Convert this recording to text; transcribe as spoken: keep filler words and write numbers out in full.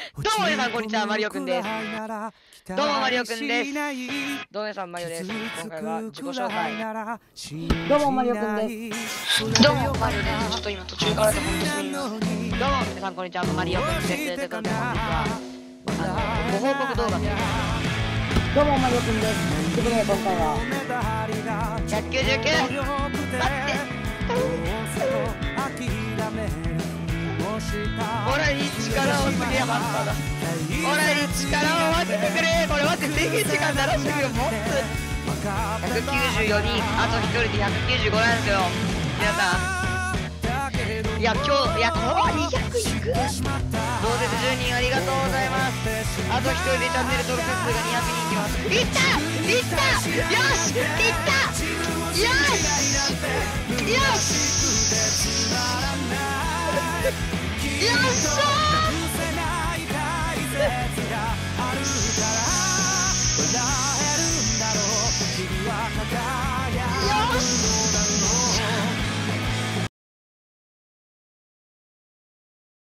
どうも皆さんこんにちは、マリオくんです。どうもマリオくんです。どうも皆さんマリオです。今回は自己紹介。 どうもマリオくんです。 どうもマリオです。ちょっと今途中からで本当すみません。どうも皆さんこんにちは、マリオくんです。ということで本日はあのご報告動画というどうもマリオくんです。ということで今回はひゃくきゅうじゅうきゅう待ってオラに力をすげえハンターだ。オラに力を分けてくれ。これ待って制限時間ななじゅうびょうもつひゃくきゅうじゅうよにんあとひとりでひゃくきゅうじゅうごなんですけど皆さんいや今日いやこのにひゃくいく同説じゅうにんありがとうございます。あとひとりでチャンネル登録数がにひゃくにんいきます。いったいったよしいったよしよしよっしゃーよし